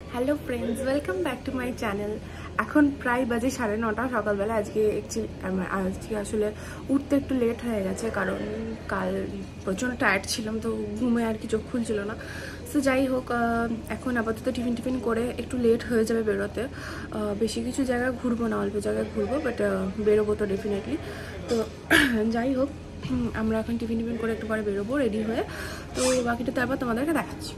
Hello friends, welcome back to my channel. এখন প্রায় বাজে 9:30 সকালবেলা। আজকে আসলে উঠতে একটু লেট হয়ে গেছে, কারণ কাল প্রচণ্ড টায়ার্ড ছিলাম, তো ঘুমে আর কি চোখ খুলছিল না। তো যাই হোক, এখন আপাতত টিফিন করে একটু লেট হয়ে যাবে বেরোতে। বেশি কিছু জায়গায় ঘুরবো না, অল্প জায়গায় ঘুরবো, বাট বেরোবো তো ডেফিনেটলি। তো যাই হোক, আমরা এখন টিফিন করে একটু পরে বেরোবো রেডি হয়ে। তো বাকিটা তারপর তোমাদেরকে দেখাচ্ছি।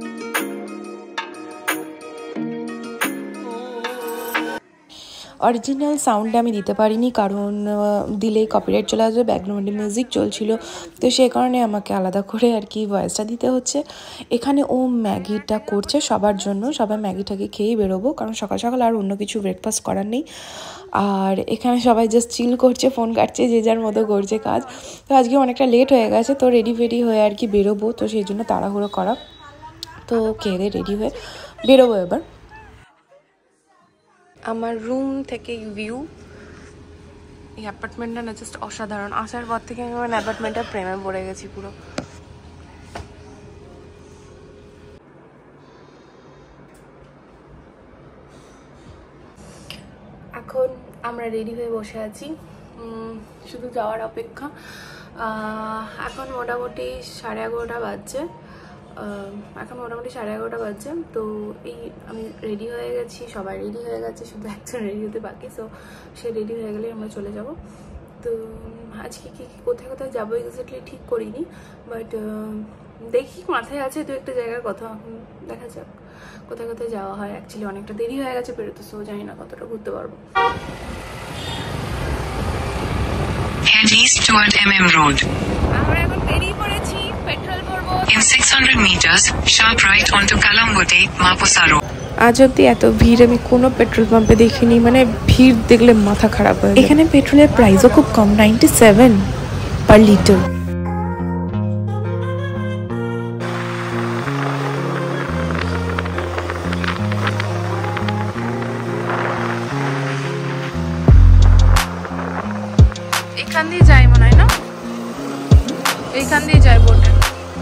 অরিজিনাল সাউন্ডটা আমি দিতে পারিনি, কারণ দিলেই কপিরাইট চলে আসবে। ব্যাকগ্রাউন্ডে মিউজিক চলছিল, তো সেই কারণে আমাকে আলাদা করে আর কি ভয়েসটা দিতে হচ্ছে। এখানে ও ম্যাগিটা করছে সবার জন্য, সবাই ম্যাগিটাকে খেয়েই বেরোবো, কারণ সকাল সকাল আর অন্য কিছু ব্রেকফাস্ট করার নেই। আর এখানে সবাই জাস্ট চিল করছে, ফোন কাটছে, যে যার মতো করছে কাজ। তো আজকে অনেকটা লেট হয়ে গেছে, তো রেডি হয়ে আর কি বেরোবো, তো সেই জন্য তাড়াহুড়ো করা। তো খেয়ে রেডি হয়ে বেরোবো এবার। আমার রুম থেকে ভিউ, এই অ্যাপার্টমেন্টটা না জাস্ট অসাধারণ। আসার পর থেকে আমি আমার অ্যাপার্টমেন্টের প্রেমে পড়ে গেছি পুরো। এখন আমরা রেডি হয়ে বসে আছি, শুধু যাওয়ার অপেক্ষা। এখন মোটামুটি 11:30 বাজছে। তো এই আমি রেডি হয়ে গেছি, সবাই রেডি হয়ে গেছে, শুধু একজন রেডি হতে বাকি। সো সে রেডি হয়ে গেলে আমরা চলে যাব। তো আজকে কোথায় যাবো এক্স্যাক্টলি ঠিক করিনি, বাট দেখি মাথায় আছে দু একটা জায়গার কথা। দেখা যাক কোথায় যাওয়া হয়। অ্যাকচুয়ালি অনেকটা দেরি হয়ে গেছে বেরোতে, সো জানি না কতটা ঘুরতে পারবো। Head east toward MM Road. আমরা এখন বেরিয়ে পড়েছি, পেট্রোল ভরবো। In 600 meters, sharp right onto Calangute, Mapusaro. আজ অব্দি এত ভিড় আমি কোনো পেট্রোল পাম্পে দেখিনি, মানে ভিড় দেখলে মাথা খারাপ হয়ে যায়। এখানে পেট্রোলের প্রাইসও খুব কম, 97 পার লিটার। এখান দিয়ে যাই মনে হয় না, এইখান দিয়ে যাই বোটে।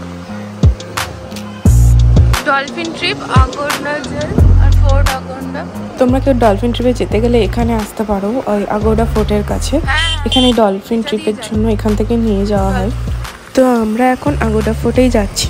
ডলফিন ট্রিপ, আগোন্ডা জেল আর ফোর্ট আগোন্ডা। তোমরা কেউ ডলফিন ট্রিপে যেতে গেলে এখানে আসতে পারো, ওই আগোডা ফোর্টের কাছে। এখানে ডলফিন ট্রিপের জন্য এখান থেকে নিয়ে যাওয়া হয়। তো আমরা এখন আগোডা ফোর্টেই যাচ্ছি।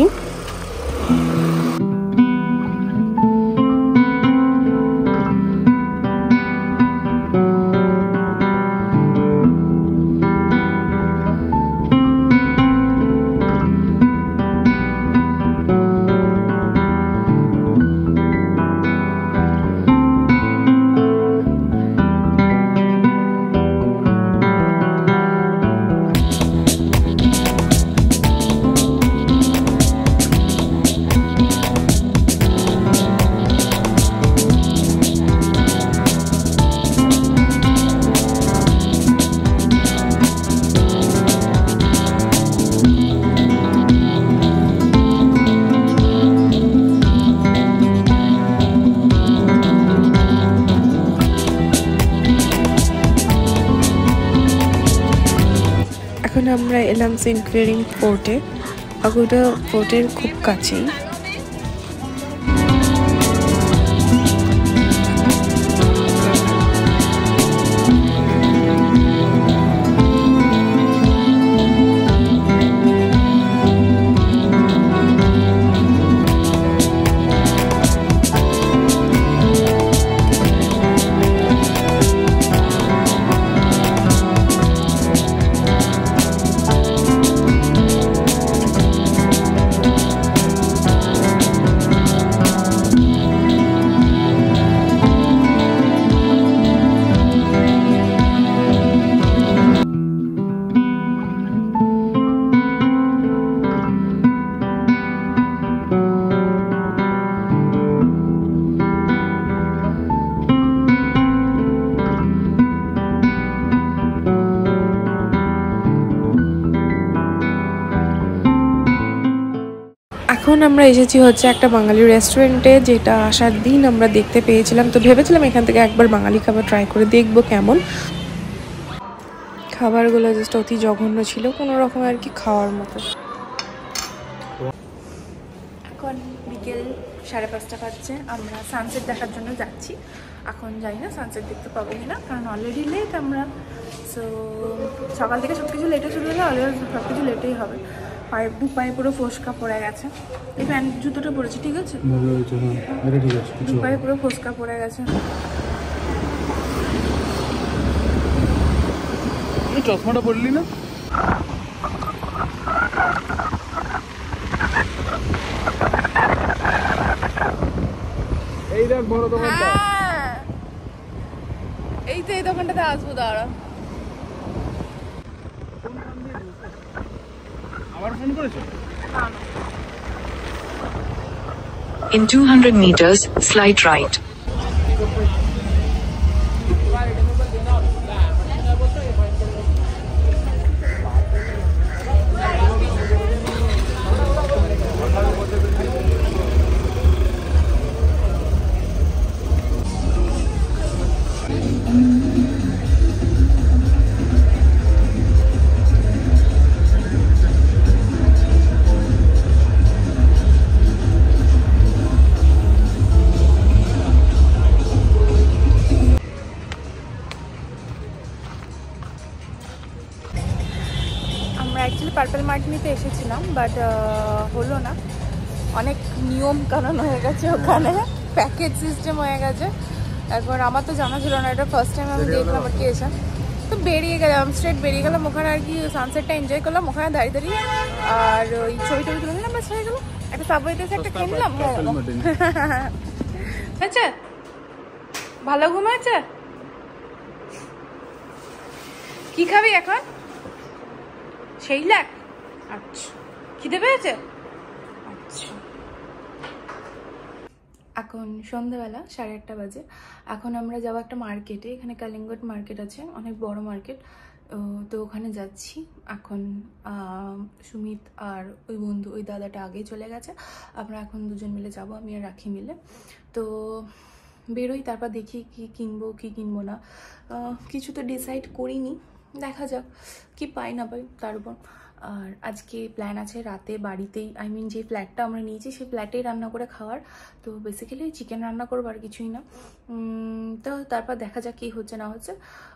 এখন আমরা এলাম সিনquerim পোর্টে, আগুডা পোর্টের খুব কাছেই। এখন আমরা এসেছি হচ্ছে একটা বাঙালি রেস্টুরেন্টে, যেটা আসার দিন আমরা দেখতে পেয়েছিলাম। তো ভেবেছিলাম এখান থেকে একবার বাঙালি খাবার ট্রাই করে দেখবো কেমন। খাবারগুলো জাস্ট অতি জঘন্য ছিল, কোনো রকম আর কি খাওয়ার মতো। এখন বিকেল 5:30 বাজছে, আমরা সানসেট দেখার জন্য যাচ্ছি। এখন যাই না সানসেট দেখতে পাবো কি না, কারণ অলরেডি লেট আমরা। সো সকাল থেকে সব কিছু লেটে শুরু হলে অলরেডি সব কিছু লেটেই হবে। পায়ে পুরো ফোসকা পড়ে গেছে, এই প্যান্ট জুতোটা পরেছি, ঠিক আছে? পায়ে পুরো ফোসকা পড়ে গেছে। চশমাটা পড়লি না? এই দেখ বড় দোকানটা। এই তো এই দোকানটাতে আসবো, দাঁড়া। আবার ফোন করেছো? In 200 meters, slight right. Actually purple মার্টিনিতে এসেছিলাম, বাট হলো না, অনেক নিয়ম কারণ হয়ে গেছে ওখানে, প্যাকেজ সিস্টেম হয়ে গেছে। এখন আমার তো জানা ছিল না, এটা ফার্স্ট টাইম আমি দেখলাম আর কি এসে। তো বেরিয়ে গেলাম, স্ট্রেট বেরিয়ে গেলাম ওখানে আর কি, সানসেটটা এনজয় করলাম ওখানে দাঁড়িয়ে দাঁড়িয়ে, আর ওই ছবি টবি তুলে নিলাম, বাস হয়ে গেলো। একটা সাবওয়েতে একটা খেয়ে নিলাম। আচ্ছা, ভালো ঘুমাচ্ছে? কি খাবি এখন? সেই লাগ? আচ্ছা, খিদে পেয়েছে? আচ্ছা। এখন সন্ধ্যাবেলা 8:30 বাজে। এখন আমরা যাবো একটা মার্কেটে, এখানে কালিঙ্গট মার্কেট আছে, অনেক বড় মার্কেট, তো ওখানে যাচ্ছি। এখন সুমিত আর ওই বন্ধু, ওই দাদাটা আগেই চলে গেছে, আমরা এখন দুজন মিলে যাব, আমি আর রাখি মিলে। তো বেরোই, তারপর দেখি কি কিনবো কি কিনবো না, কিছু তো ডিসাইড করিনি, দেখা যাক কি পাই না পাই তার উপর। আর আজকে প্ল্যান আছে রাতে বাড়িতেই, আই মিন যে ফ্ল্যাটটা আমরা নিয়েছি সেই ফ্ল্যাটেই রান্না করে খাওয়ার। তো বেসিক্যালি চিকেন রান্না করবো, আর কিছুই না। তো তারপর দেখা যাক কী হচ্ছে না হচ্ছে।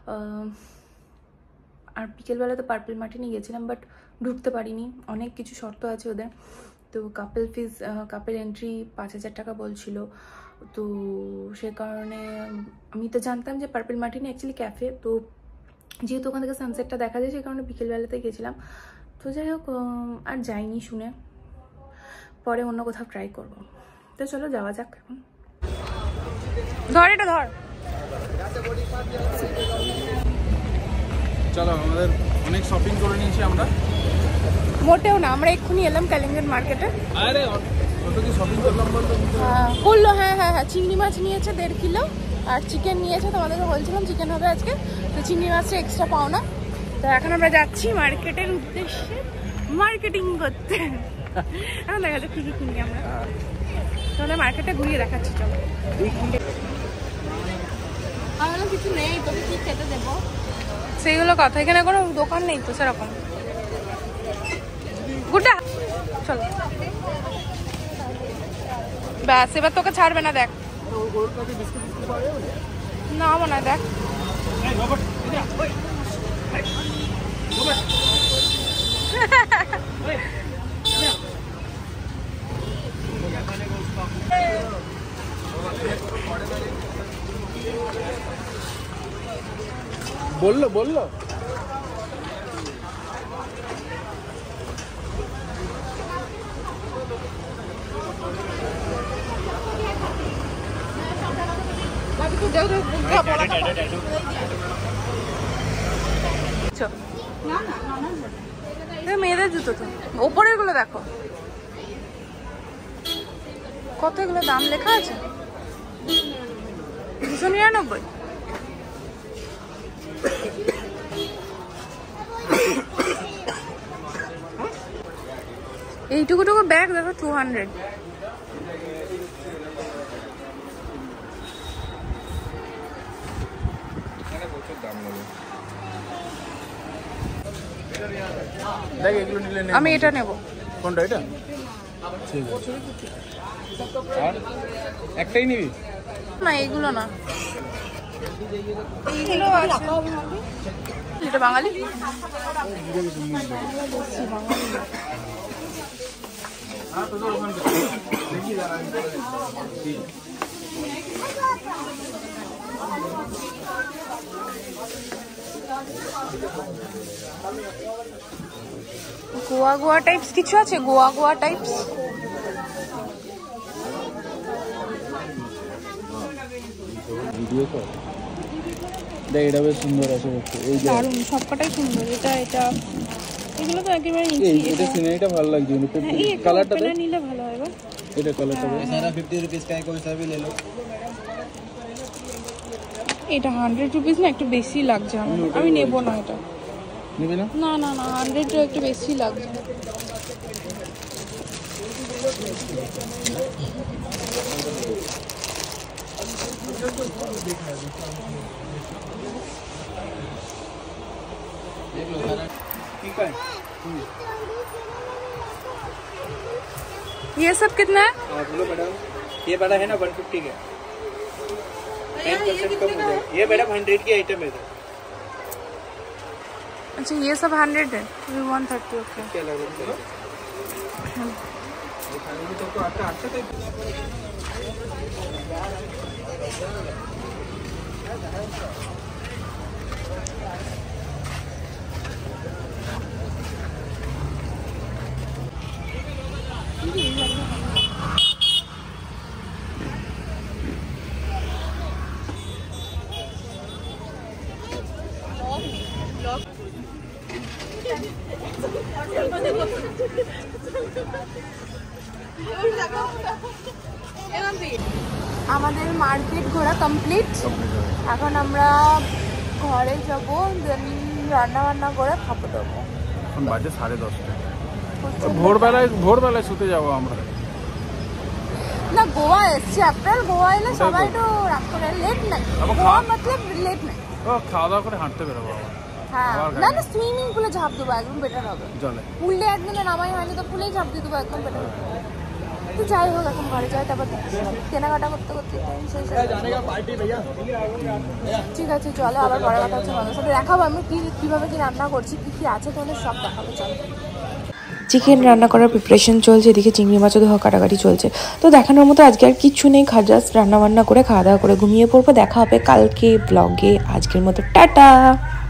আর বিকেলবেলা তো পার্পল মার্টিনে গিয়েছিলাম, বাট ঢুকতে পারিনি, অনেক কিছু শর্ত আছে ওদের। তো কাপল ফিজ, কাপল এন্ট্রি 5,000 টাকা বলছিল। তো সে কারণে আমি তো জানতাম যে পার্পল মার্টিনে অ্যাকচুয়ালি ক্যাফে, তো যেহেতু ওখান থেকে সানসেটটা দেখা যায় সেই কারণে বিকেলবেলাতে গেছিলাম। তো যাই হোক, আর যাইনি শুনে, পরে অন্য কোথাও ট্রাই করবো। তো চলো যাওয়া যাক এখন। ধর এটা ধর। চলো, আমাদের অনেক শপিং করে নিয়েছি আমরা। মোটেও না, আমরা এক্ষুনি এলাম কালিঙ্গট মার্কেটে। আরে কত কি শপিং করলাম বলতো? করলো, হ্যাঁ হ্যাঁ হ্যাঁ, চিংড়ি মাছ নিয়েছে 1.5 কিলো, আর চিকেন নিয়েছে, তোমাদেরকে বলছিলাম চিকেন হবে আজকে, তো চিংড়ি মাছটা এক্সট্রা পাও না। তো এখন আমরা যাচ্ছি মার্কেটের উদ্দেশ্যে মার্কেটিং করতে। এখন দেখা যাক কী কী কিনি আমরা, তাহলে মার্কেটে ঘুরিয়ে দেখাচ্ছি। চলো, আমার কিছু নেই, তোকে কি খেতে দেবো সেইগুলো কথা, এখানে কোনো দোকান নেই তো সেরকম। গুড্ডা চলো, ব্যাস এবার তোকে ছাড়বে না, দেখ না মনে হয়, দেখ বললো বললো মেয়েদের জুতো তো ওপরের গুলো দেখো কত, এগুলো দাম লেখা আছে 299। এইটুকু ব্যাগ দেখো 200। দেখ এগুলো নিলে আমি এটা নেব। কোনটা? এটা ঠিক আছে, আর একটাই নিবি? না এগুলো না, এইগুলো আছে। এটা বাঙালি? গোয়া গোয়া টাইপস কিছু আছে? গোয়া গোয়া টাইপস ভিডিও কর দেখ, এটা বেশ সুন্দর আছে দেখতে। এই যে দারুণ, সবকটাই সুন্দর। এটা এটা এগুলো তো একেবারে নিচে। এটা সিনারিটা ভালো লাগছে, কালারটা দেখ, নিলে ভালো হবে। এটা কালারটা দেখ। सारा 50 रुपीस का है, कोई सा भी ले लो। এটা 100 রুপিস না, একটু বেশি লাগছে আমার। আমি নেব না এটা। নিবি না? না না না, 100 একটু বেশি লাগছে। ठीक है। ये सब कितना है? बोलो मैडम, ये बड़ा है ना 150 का, 10% कम हो जाएगा। ये मैडम 100 की आइटम है। अच्छा ये सब 100 है, ये 130। ओके क्या लग रहा है? तो आता अच्छा टाइप। আমাদের মার্কেট ঘোরা কমপ্লিট। এখন আমরা ঘরে যাব, দেন রান্না বান্না করে খাবো দাবো। এখন বাজে 10:30। ভোরবেলায় শুতে যাবো আমরা। না গোয়া এসছি, এপ্রিল গোয়া এলে সবাই তো রাত করে লেট নাই। গোয়া মতলব লেট নাই। ও খাওয়া দাওয়া করে হাঁটতে বেরোবো। হ্যাঁ না না, সুইমিং পুলে ঝাঁপ দেবো, একদম বেটার হবে। চলে পুলে একদিনে নামাই হয়নি তো পুলেই ঝাঁপ দিয়ে দেবো, একদম বেটার হবে। তো যাই হোক, এখন ঘরে যাই, তারপর কেনাকাটা করতে করতে টাইম শেষ হয়ে যাবে। ঠিক আছে চলো, আবার পরে কথা হচ্ছে। তোমাদের সাথে দেখাবো আমি কিভাবে কি রান্না করছি, কি কি আছে তোমাদের সব দেখাবো। চলো, চিকেন রান্না করার প্রিপারেশন চলছে, এদিকে চিংড়ি মাছও ধোয়া কাটাকাটি চলছে। তো দেখানোর মতো আজকে আর কিচ্ছু নেই, জাস্ট রান্না বান্না করে খাওয়া দাওয়া করে ঘুমিয়ে পড়বো। দেখা হবে কালকে ব্লগে। আজকের মতো টাটা।